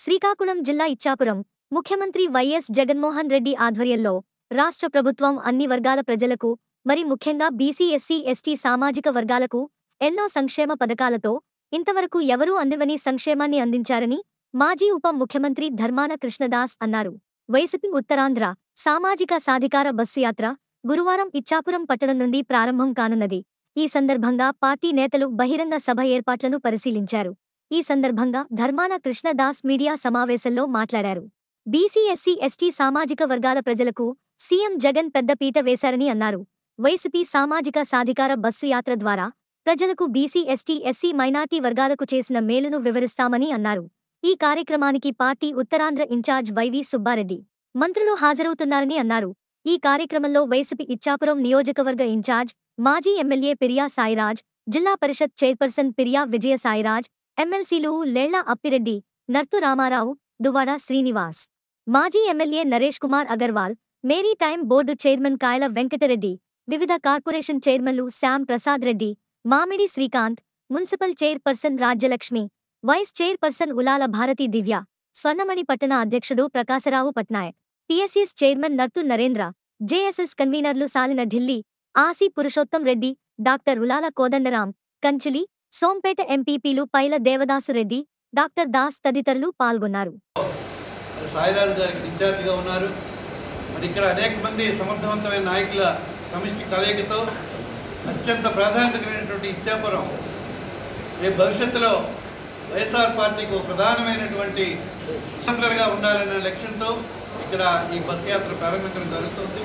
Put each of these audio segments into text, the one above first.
శ్రీకాకుళం జిల్లా ఇచ్చాపురం ముఖ్యమంత్రి వైఎస్ జగన్మోహన్ రెడ్డి ఆధ్వర్యంలో రాష్ట్ర ప్రభుత్వం అన్ని వర్గాల ప్రజలకు మరి ముఖ్యంగా బీసీ ఎస్సీ ఎస్టీ సామాజిక వర్గాలకు ఎన్నో సంక్షేమ పథకాలతో ఇంతవరకు ఎవరూ అందివని సంక్షేమాన్ని అందించారని మాజీ ఉప ముఖ్యమంత్రి ధర్మాన కృష్ణదాస్ అన్నారు. వైసీపీ ఉత్తరాంధ్ర సామాజిక సాధికార బస్సు యాత్ర గురువారం ఇచ్చాపురం పట్టణం నుండి ప్రారంభం కానున్నది. ఈ సందర్భంగా పార్టీ నేతలు బహిరంగ సభ ఏర్పాట్లను పరిశీలించారు. ఈ సందర్భంగా ధర్మాన కృష్ణదాస్ మీడియా సమావేశంలో మాట్లాడారు. బీసీ ఎస్సీ ఎస్టీ సామాజిక వర్గాల ప్రజలకు సీఎం జగన్ పెద్దపీట వేశారని అన్నారు. వైసీపీ సామాజిక సాధికార బస్సు యాత్ర ద్వారా ప్రజలకు బీసీ ఎస్టీ ఎస్సీ మైనార్టీ వర్గాలకు చేసిన మేలును వివరిస్తామని అన్నారు. ఈ కార్యక్రమానికి party Uttarandhra in-charge YV Subba Reddy, మంత్రులు హాజరవుతున్నారని అన్నారు. ఈ కార్యక్రమంలో వైసీపీ ఇచ్చాపురం నియోజకవర్గ ఇన్ఛార్జ్ మాజీ ఎమ్మెల్యే పిరియా సాయిరాజ్, జిల్లా పరిషత్ చైర్పర్సన్ పిరియా విజయ సాయిరాజ్, ఎమ్మెల్సీలు లేళ్ల అప్పిరెడ్డి, నర్తు రామారావు, దువ్వాడ శ్రీనివాస్, మాజీ MLA Naresh Kumar Agarwal, maritime board chairman Kayala Venkatareddy, వివిధ కార్పొరేషన్ చైర్మన్లు Shyam Prasad Reddy, Mamidi Srikanth, municipal chairperson Rajyalakshmi, vice chairperson Ulala Bharathi Divya, Swarnamani పట్టణ అధ్యక్షుడు Prakasarao Patnaik, PSS chairman Nartu Narendra, JSS కన్వీనర్లు సాలిన ఢిల్లీ, ఆసి పురుషోత్తం రెడ్డి, డాక్టర్ ఉలాల కోదండరాం, కంచిలి, సోంపేట ఎంపీపీలు పైల దేవదాసురెడ్డి, డాక్టర్ దాస్ తదితరులు పాల్గొన్నారు. సాయిరాజ్ గారికి ఇన్ఛార్జిగా ఉన్నారు. మరి ఇక్కడ అనేక మంది సమర్థవంతమైన నాయకుల సమిష్టి కలయికతో అత్యంత ప్రాధాన్యత కలిగినటువంటి ఇచ్చాపురం రేపు భవిష్యత్తులో వైఎస్ఆర్ పార్టీకి ఒక ప్రధానమైనటువంటి సెంటర్గా ఉండాలనే లక్ష్యంతో ఇక్కడ ఈ బస్సు యాత్ర ప్రారంభించడం జరుగుతుంది.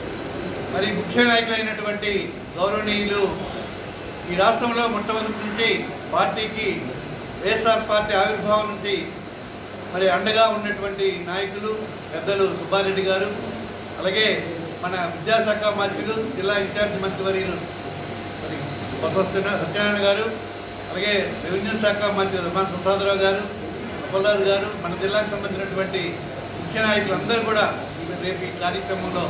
మరి ముఖ్య నాయకులైనటువంటి గౌరవనీయులు ఈ రాష్ట్రంలో మొట్టమొదటి నుంచి పార్టీకి వైఎస్ఆర్ పార్టీ ఆవిర్భావం నుంచి మరి అండగా ఉన్నటువంటి నాయకులు పెద్దలు సుబ్బారెడ్డి గారు, అలాగే మన విద్యాశాఖ మంత్రులు జిల్లా ఇన్ఛార్జి మంత్రివర్యులు మరి సత్యనారాయణ గారు, అలాగే రెవెన్యూ శాఖ మంత్రి ధర్మాన ప్రసాదరావు గారు, అప్పలరాజు గారు, మన జిల్లాకు సంబంధించినటువంటి ముఖ్య నాయకులందరూ కూడా రేపు ఈ కార్యక్రమంలో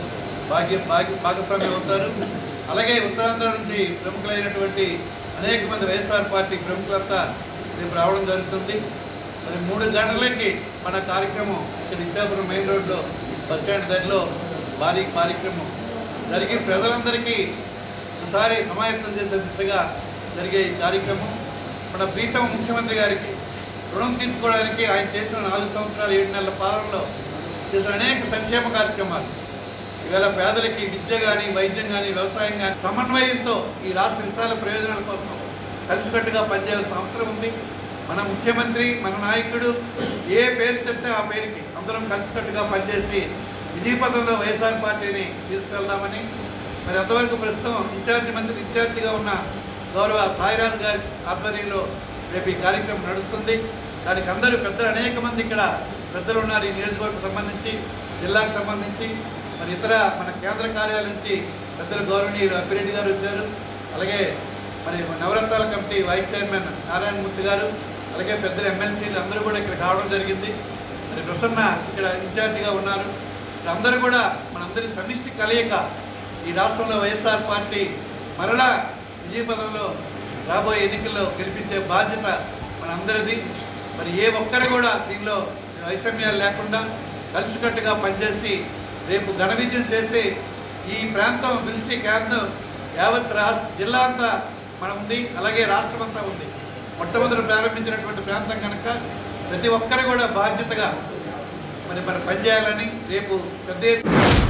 భాగస్వామ్యం అవుతారు. అలాగే ఉత్తరాంధ్ర నుంచి ప్రముఖులైనటువంటి అనేక మంది వైఎస్ఆర్ పార్టీ ప్రముఖులంతా రేపు రావడం జరుగుతుంది. మరి 3 గంటలకి మన కార్యక్రమం ఇక్కడ ఇచ్చాపురం మెయిన్ రోడ్లో బస్టాండ్ దగ్గరలో భారీ కార్యక్రమం జరిగి ప్రజలందరికీ ఒకసారి సమాయత్తం చేసే దిశగా జరిగే ఈ కార్యక్రమం మన ప్రీతం ముఖ్యమంత్రి గారికి రుణం తీర్చుకోవడానికి ఆయన చేసిన 4 సంవత్సరాలు 7 నెలల పాలనలో చేసిన అనేక సంక్షేమ కార్యక్రమాలు ఇవాళ పేదలకి విద్య కానీ, వైద్యం కానీ, వ్యవసాయం కానీ సమన్వయంతో ఈ రాష్ట్ర విశాల ప్రయోజనాల కోసం కలిసికట్టుగా పనిచేయాల్సిన అవసరం ఉంది. మన ముఖ్యమంత్రి, మన నాయకుడు ఏ పేరు చెప్తే ఆ పేరుకి అందరం కలిసికట్టుగా పనిచేసి విజయపథంలో వైఎస్ఆర్ పార్టీని తీసుకెళ్దామని మరి అంతవరకు ప్రస్తుతం ఇన్ఛార్జిగా ఉన్న గౌరవ సాయిరాజ్ గారి ఆధ్వర్యంలో రేపు ఈ కార్యక్రమం నడుస్తుంది. దానికి అందరూ పెద్దలు అనేక మంది ఇక్కడ పెద్దలు ఉన్నారు. ఈ నియోజకవర్గం సంబంధించి, జిల్లాకు సంబంధించి, మరి ఇతర మన కేంద్ర కార్యాలయం నుంచి పెద్దలు గౌరవనీయులు అప్పిరెడ్డి గారు వచ్చారు. అలాగే మరి నవరత్నాల కమిటీ వైస్ చైర్మన్ నారాయణమూర్తి గారు, అలాగే పెద్దలు ఎమ్మెల్సీలు అందరూ కూడా ఇక్కడ రావడం జరిగింది. మరి ప్రసన్న ఇక్కడ ఇన్ఛార్జిగా ఉన్నారు. అందరూ కూడా మనందరి సమిష్టి కలయిక ఈ రాష్ట్రంలో వైఎస్ఆర్ పార్టీ మరలా విజయపథంలో రాబోయే ఎన్నికల్లో గెలిపించే బాధ్యత మనందరిది. మరి ఏ ఒక్కరు కూడా దీనిలో వైషమ్యాలు లేకుండా కలిసికట్టుగా పనిచేసి రేపు ఘన విజయం చేసి ఈ ప్రాంతం దృష్టి కేంద్రం యావత్ జిల్లా అంతా మన ఉంది, అలాగే రాష్ట్రం అంతా ఉంది. మొట్టమొదటి ప్రారంభించినటువంటి ప్రాంతం కనుక ప్రతి ఒక్కరు కూడా బాధ్యతగా మరి పనిచేయాలని రేపు పెద్ద